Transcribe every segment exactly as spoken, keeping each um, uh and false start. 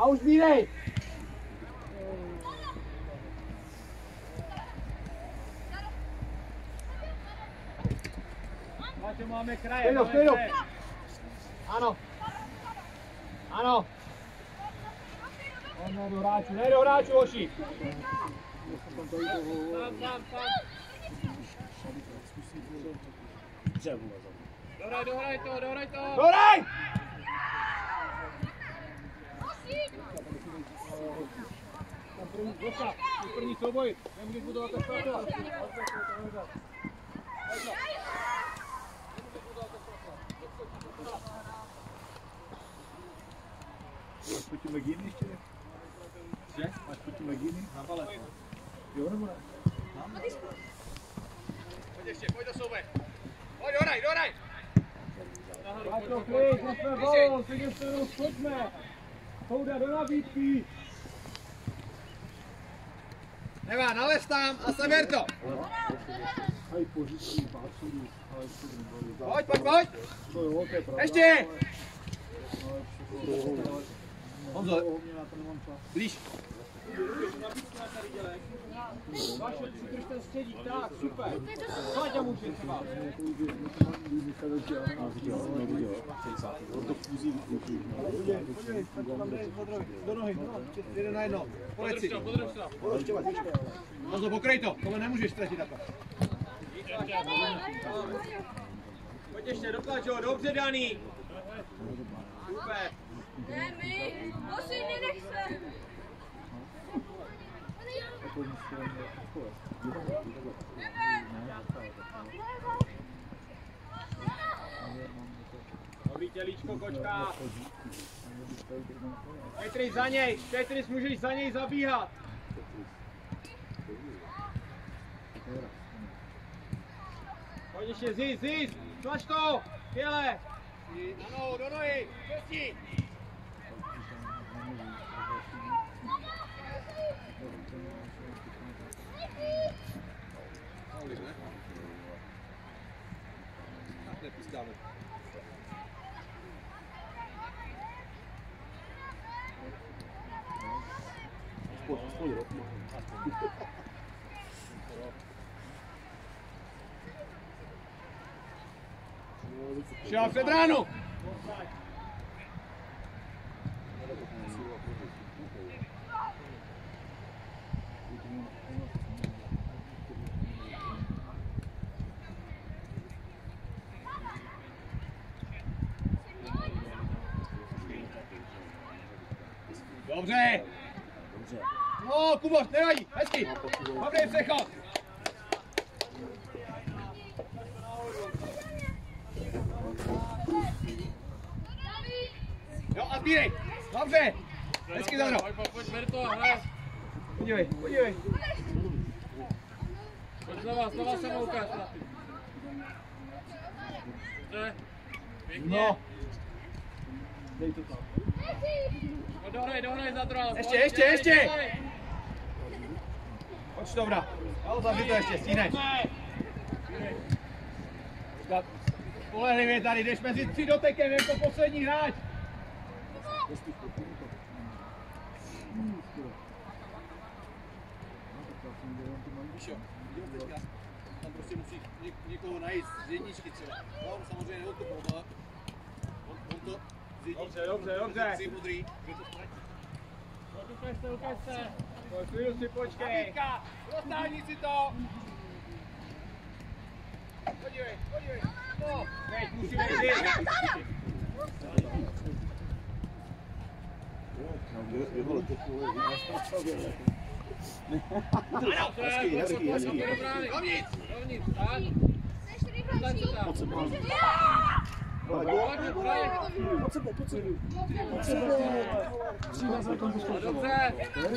už zbírej! Máte, máme kraje. Stejno, stejno! Ano! Ano! Ne do hráčů, ne do hráčů, hoši! Sám, sám, sám. Dohraj, dohraj to, dohraj to! Dohraj! Dosa, první souboj, nemůžeš budovat to stále. Máš proti Meginy ještě? Že? Máš proti Meginy? Na pale. Jo, nebo ne? Pojď ještě, pojď do souboj. Pojď, dohraj, dohraj! Ať to klid, jsme balon, klidně se jenom schodme. Souda do nabídky. Neva, nalez tam a seber to. Hej, pořídky, pásudu, ale ještě nebyli. Pojď, pojď, pojď. To jo, to je pravda. Ještě! Honzo, blíž. Vaše, přidrž ten středík, tak, super. Sáďa může třeba. Do nohy, jeden na jedno. Polec si. Honzo, pokrej to, tohle nemůžeš ztratit takhle. Pojď ještě, dotlač ho, dobře daný. Super. Ne, my, musí, nenech se. Dobrý tělíčko, kočka. Tetris za něj, Tetris můžeš za něj zabíhat. Pojď ještě, zís, zís, tlač to, těle. Ano, do nohy, pěstí. Nepustáme. Šel před ránu! Dobře! No, Kuboš, nevadí, hezky! Dobrý přechod! Jo, a sbírej! Dobře! Hezky za mnou! Pojď, ber to a hraj! Podívej, podívej! Pojď znova, znova se mnou ukáž! Dobře! Pěkně! No! dej to tam. No dohraj, dohraj za druhou! Ještě, ještě, ještě! Pojď dobra! Jo, zavři to ještě, stínej! Spolehlivě tady, jdeš mezi tři dotekem jako poslední hráč! Víš jo, vidíte teďka, tam prostě musí něk někoho najít z jedničky třeba. No, on samozřejmě on to pohled. On, on to z jedničky. Dobře, dobře, dobře. Jsi modrý, kdo to ztratí. Ukaž se, ukaž se! Chvíli si počkej. Nabídka, roztáhni si to. Podívej, podívej. No, teď musíme jít. Hezký, hezký, hezký. Dovnitř. Dovnitř, tak? Tlač se tam! Pojď sem, pojď. Pojď, hraj! Pojď sebou, pojď sebou. Pojď sebou. Třída za tom poskočil. Dobře!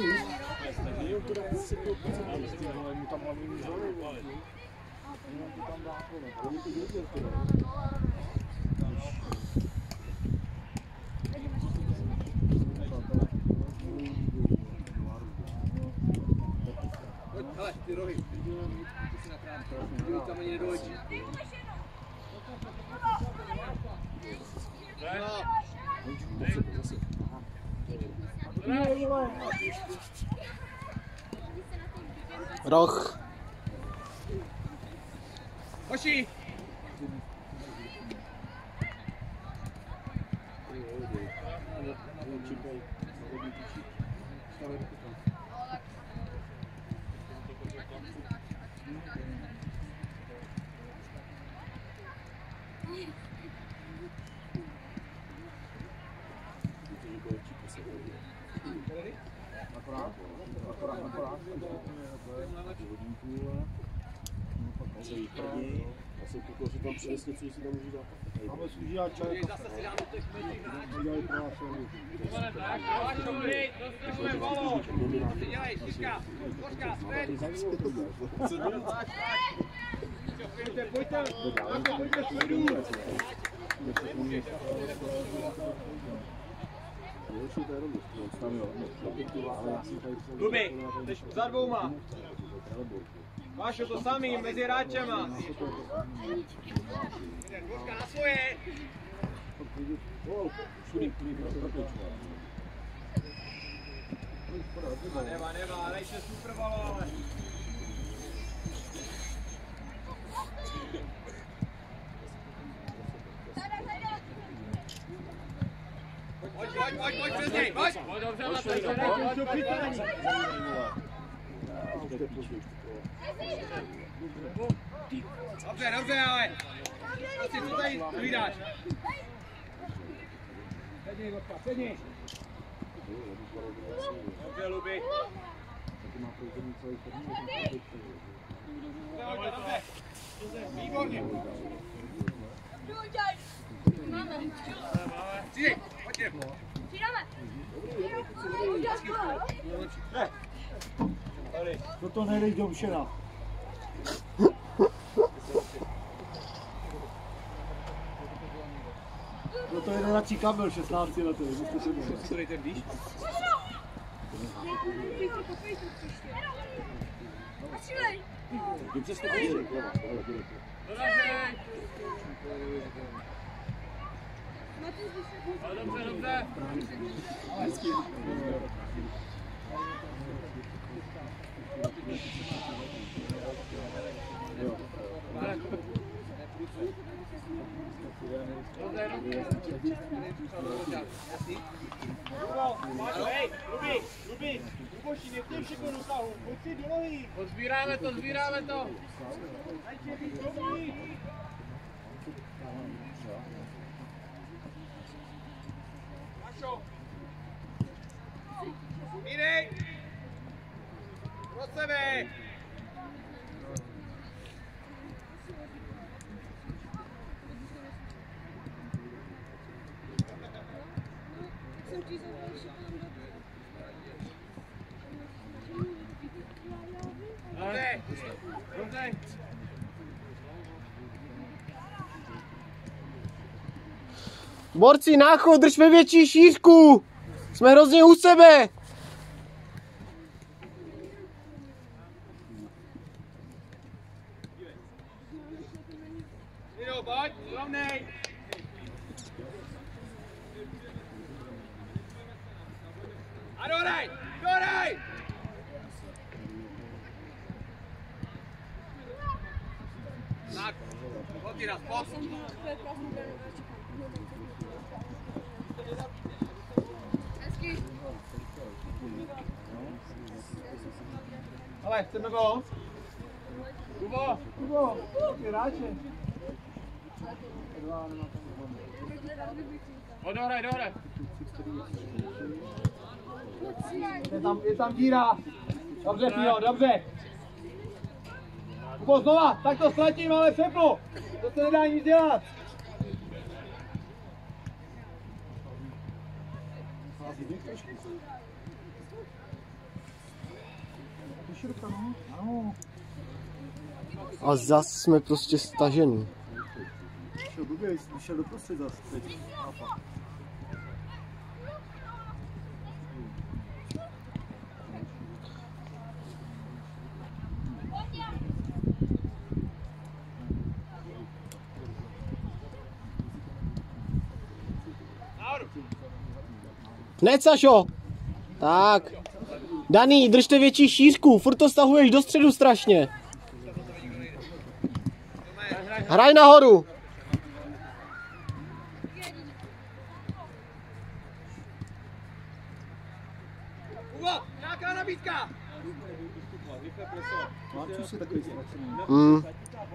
Tam hlavně nic dole. Tam dá tohle. Pojď, hele, ty rohy. Ty si na krám. Ty tam ani nedoletí. No. Roh. Hoši! Asi pokud si tam přines něco, si tam můžu dát. Máme služí a čaj. Zase si dám do těch médií. Udělali pro nás šovu. Tak, jo, dobrý, dostahuje balón. Co ty dělej, Šiška? Koška, zpět. Pojďte, pojďte, pojďte zpětů. Lubi, jsi za dvouma. Vášo, to samý, mezi hráčema. Koška na svoje. Neva, neva, dej se super balón. Pojď, pojď, pojď, pojď přes něj, pojď. Pojď dobře na to, pojď, Dobře, dobře, ale. Prostě co tady vydáš? Sedni, Gotka, sedni. Dobře, Lubi. Dobře, dobře. Výborně. Máme. Přijď, pojďte. Přidáme. Toto nejdej do Mšena. Toto je nejradší kabel šestnáct letý. Co dejte blíž? Dobře jste viděli. dobře, dobře. Hej, Lubi, Lubi, Luboši, nechtěj všechno do tahu, pojď si do nohy. Pozbíráme to, sbíráme to. Dajte víc dobrý. Mašo. Mírej. Pro sebe. Dobře. Dobře. Borci, náchod, drž ve větší šířku. Jsme hrozně u sebe. Jo, pojď, rovnej. A dohraj, dohraj. Tak, otíraz, pop. Ale chceme gol? Kubo, Kubo, ty hráče. odohraj, dohraj. Je tam, je tam díra. Dobře, Pio, dobře. Kubo, znova, tak to ztratím, ale sepnu. To se nedá nic dělat. A zas jsme prostě stažený. Šel blbě, šel do prostřed zase teď. Hned, Sašo! Tak. Daný, držte větší šířku, furt to stahuješ do středu strašně. Hraj nahoru. Kuba, nějaká nabídka! Mm.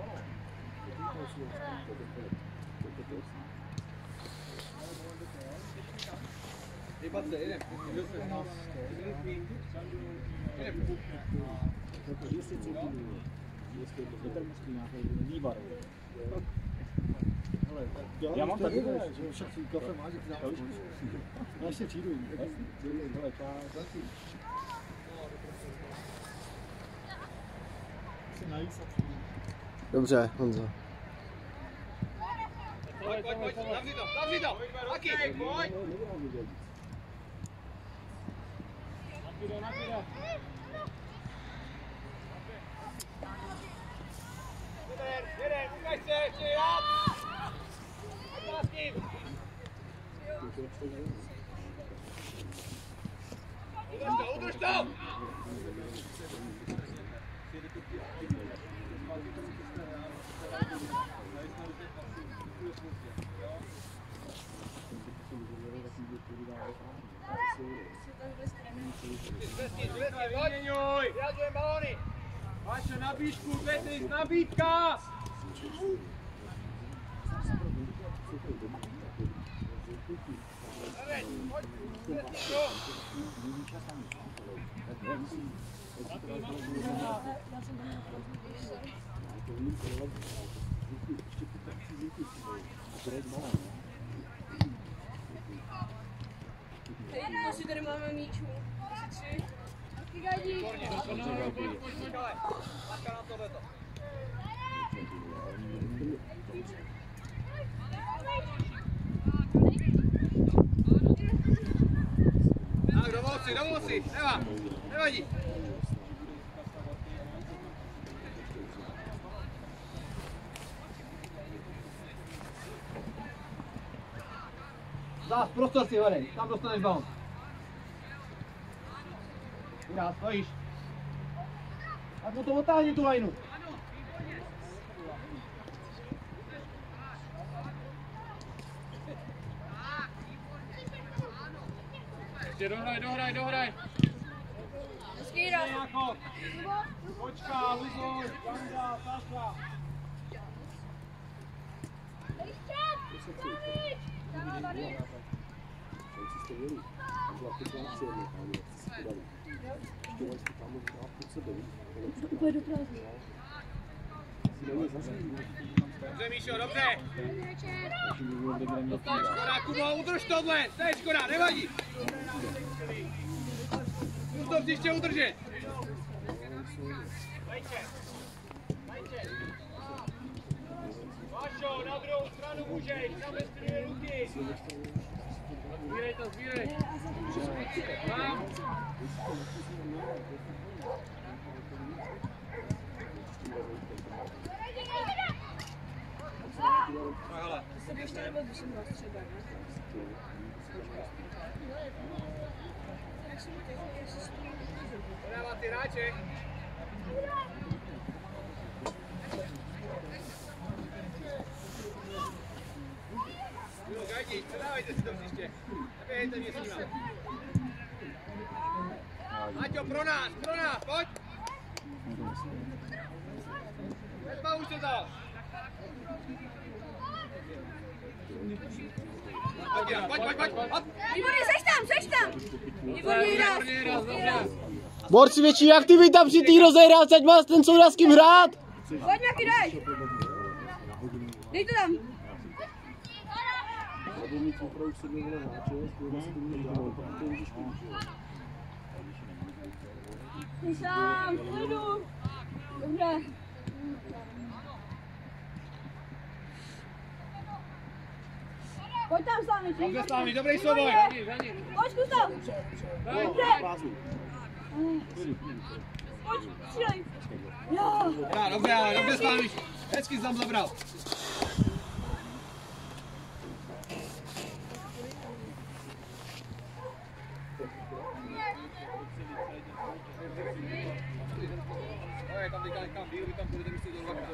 Já mám tady, že však si kafe máš, že ty dáváš. Já ještě přijdu. Dobře, Honzo. Pojď, pojď, pojď, zavři to, zavři to! Taky, pojď! Jeden, jeden, ukaž se, ještě já! Ať vás tím! Udrž to, udrž to! Vyměňuj! Vyjadřujem balóny! Vaše nabídku, Petrik, nabídka! Jednou si tady máme míčů. Asi tři. Taky gajdí. Láska na tohleto. Tak, do moci, do moci, nevá, nevadí. Zás, prostor si horej, tam dostaneš balon. Já, stojíš. Tak mu to otáhni tu lajnu. Ještě dohraj, dohraj, dohraj. Skýra. Jako, počká, Luboš, Vanda, Saša. Úplně do prázdna. Dobře, Míšo, dobře. Škoda, Kubo, udrž tohle, to je škoda, nevadí. Zkus to příště udržet. Vašo, na druhou stranu můžeš, tam bez dvě ruky. Zvírej to, zvírej. Tam. To se běž nebo když jsem vás třeba, ne? Podává ty hráče. Jo, Gajdi, předávejte si to příště. Neběhejte mě s nima. Aťo, pro nás, pro nás, pojď! Nezbavuj se to! Pojď, pojď, pojď, pojď! Výborně, seš tam, seš tam! Výborně, raz! Výborně, raz, dobře. Borci, větší aktivita při té rozehrávce, ať má ten souhlas s kým hrát. Pojď, Maky, dej! Dej to tam! Jsi sám, klidu! Dobře. Pojď tam, Slámiči! Dobře, Slámi, dobrý souboj! Pojď, zkus to! Dobře! Pojď, střílej! Jo! Já, dobře, ale dobře, Slámi, hezky jsi tam zabral. je tam teďka nechám díl, vy tam budete místo do dvakrát.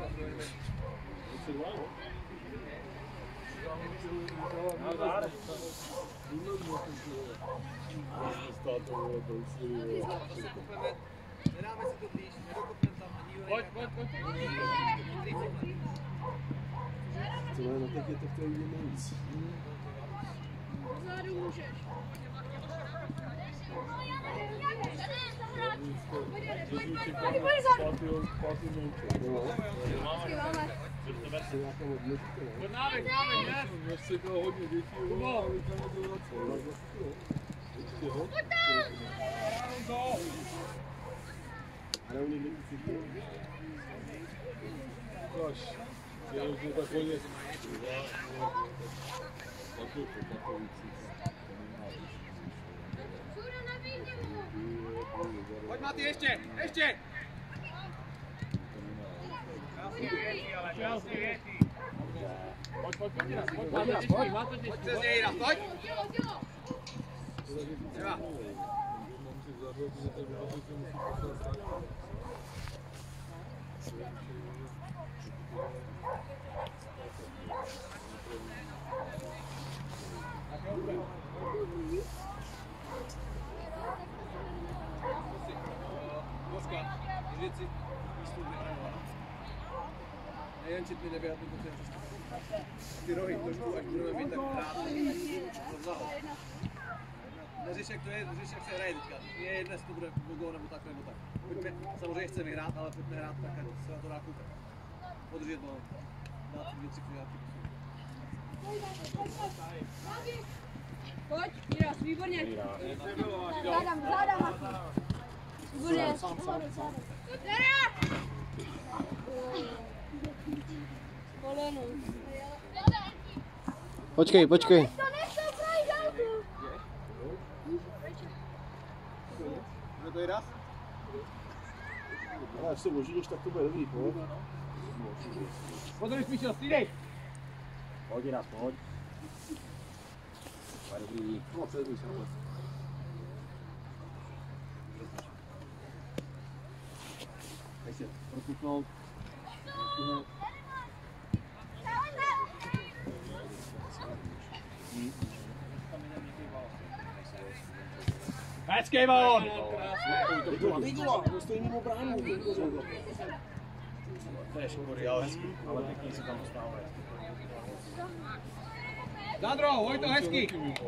Nedáme si to blíž, nedokopneme tam ani jo. Pojď, pojď, pojď. To je na také to chtějí jít nejvíc. Pozadu můžeš. Pojď návek, návek, ne? Vlastně bylo hodně dětí, ale tam je to ale oni nejvíc Kaž, já už to tak hodně. Pojď Mati, ještě, ještě! Pojď, pojď, pojď, pojď, pojď, máte těžký, máte těžký. Pojď přes něj, Jiras, pojď! Třeba. Boska, držet si místu vyhranou. Nejen četli neběhat mi to cestu. Ty rohy trošku, až budeme být tak hrát. Neřeš, jak to je, neřeš, jak se hraje teďka. Je dnes to bude gol nebo tak, nebo tak. Pojďme, samozřejmě chceme hrát, ale pojďme hrát tak, ať se na to dá koukat. Podržet balon. Dát si dvě, tři křiváky. Pojď, Jiras, výborně. Zádám, zádám. Výborně. Koleno. Počkej, počkej. Kdo to je raz? Ale až se možíš, tak to bude dobrý, pojď. Podrž, Míšo, střídej! Pojď, Jiras, pojď. To je dobrý. No, předuj se, pojď. Teď se propuknout. Hezký balón! Vidula, to stojí mimo bránu. To je škory, ale hezký. Ale pěkný se tam dostává. Za druhou, Vojto, hezký!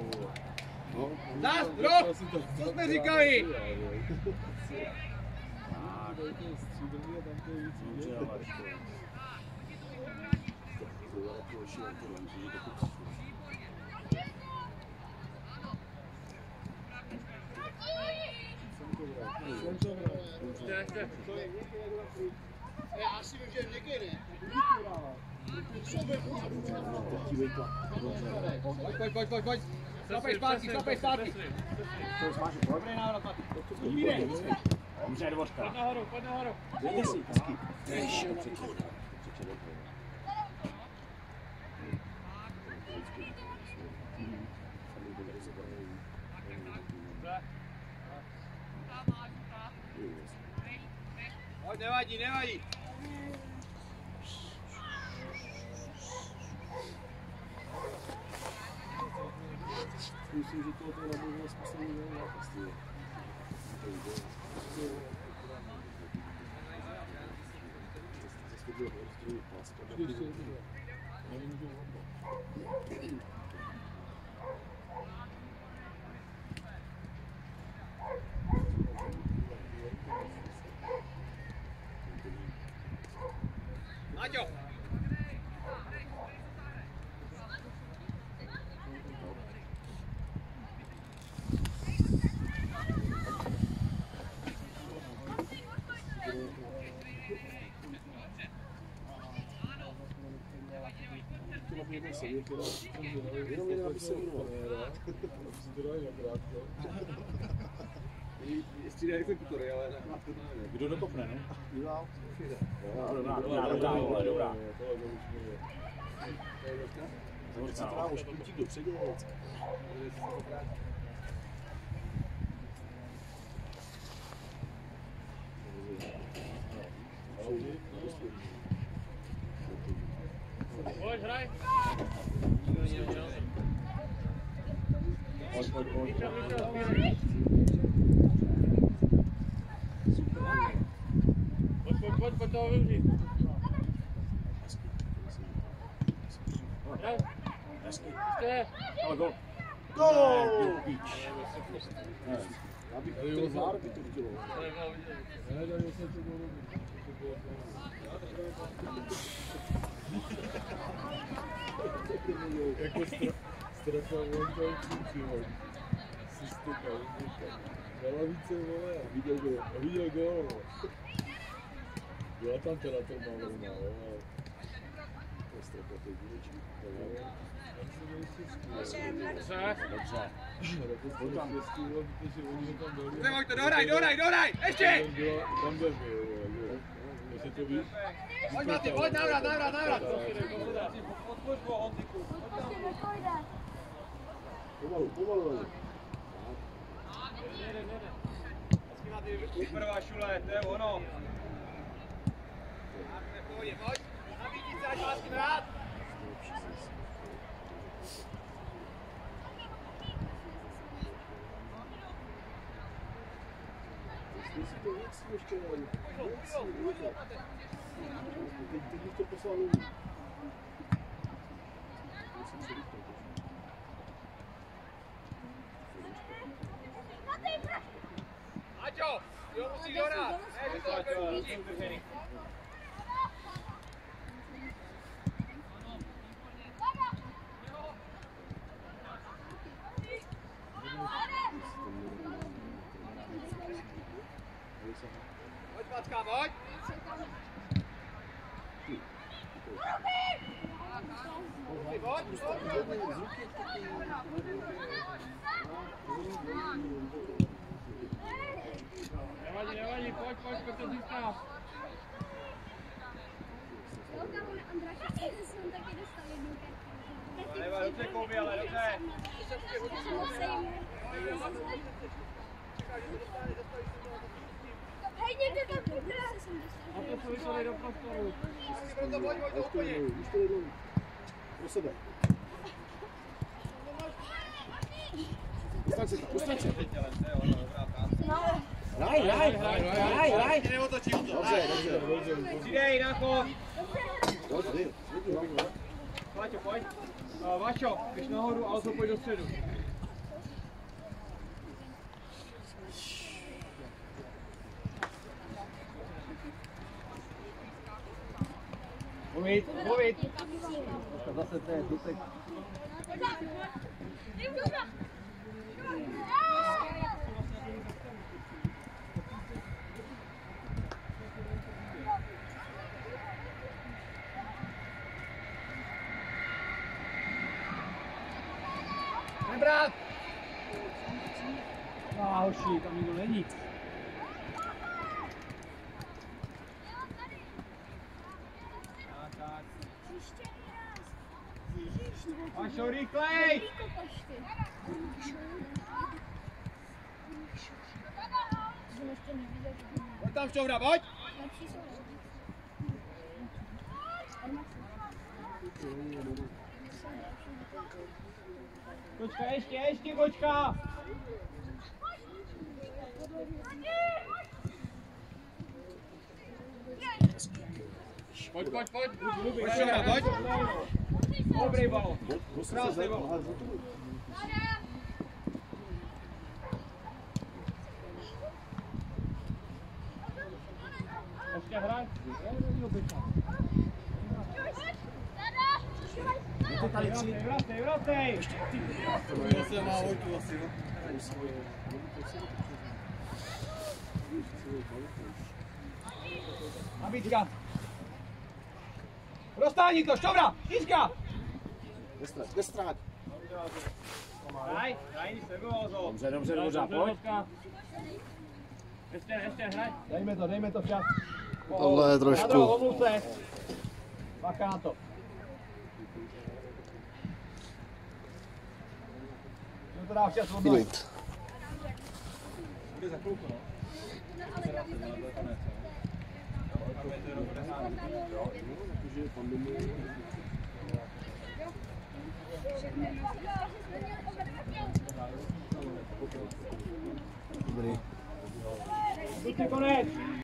Za druhou! Co jsme říkali? Já si vím, že někdy ne. Pojď, pojď, pojď, pojď, pojď! Slapej zpátky, slapej zpátky! Dobrý návrat, Mati. Uvídej! Dobře, dvořka. Pojď nahoru, pojď nahoru. Jde si, hezký. Pojď, nevadí, nevadí! Myslím, že tohle je na možnost poslední zápas. Zase to bylo rozdělení páska. Maťo! Jenom jen aby se věnoval. Střídají exekutory, ale na to nevím. Kdo dokopne, ne? Jo, Dobrá, dobrá, dobrá, dobrá, dobrá. Zahořit si trávu, špuntík do předělec. hraj. Pojď, pojď, pojď. Pojď, pojď, pojď, pojď toho využít. Hraj. Jste. Ale gol. Gól! Já bych chtěl zár, by to vidělo. Nedal jsem to golu. Jako stracha vonkou klučivou. Si stupal, říkal. Dala více vole a viděl gol. A viděl gol. Byla tam teda to malovná, jo, ale... To je stracha tej dílečí. Neboj to, dohraj, dohraj, dohraj, ještě! Tam byl, jo, jestli to víš. Pojď Mati, pojď, návrat, návrat, návrat! Pomalu, pomalu. Prvá šule, to je ono. Pojď, pojď, nabídni se, až vás tím rád! Jestli to víc ještě, víc, teď bych to poslal domů. Aťo, jo musí dohrát! Ne, že to je první. Pojď Matka, pojď! Pojď, Nevadí, nevadí, pojď, pojď, pojď to získá. Nevadí, dobře Kouby, ale dobře. Hej, někde tam bude. A to jsou vyšli do prostoru. pojď, pojď, to úplně! Už to jde dolů. Pro sebe. Ustaň se tam, ustaň se. Hraj, hraj, hraj, hraj, hraj. Neotočí to. Dobře, dobře, dobře. Přidej, na chod. Dobře, dobře. Váťo, pojď. Uh, Vašo, běž nahoru a Alzo pojď do středu. Mluvit, mluvit. Zase to je dotek. Nebrat! No, hoši, tam nikdo není. Vašo, rychlej! Pojď tam Šťoura, pojď! Kočka, ještě, ještě, kočka! Pojď, pojď, pojď. Pojď Šťoura, pojď! Dobrý balon. Krásný balon. Ještě hraj. Vrátej, vrátej, vrátej! To se má Vojtu asi, no. Nabídka. Dostání to, Šťoura, Jižka! Nestrať, nestrať. Hraj, hraj, nic nebylo, Alzo. Dobře, dobře, dobře, pojď. Ještě, ještě hraj. Dejme to, dejme to včas. Tohle je trošku. Jadro, omluv se. Bacha na to. Můžeme to dát včas od nohy. Klid. Bude za chvilku, no. Kluci, konec!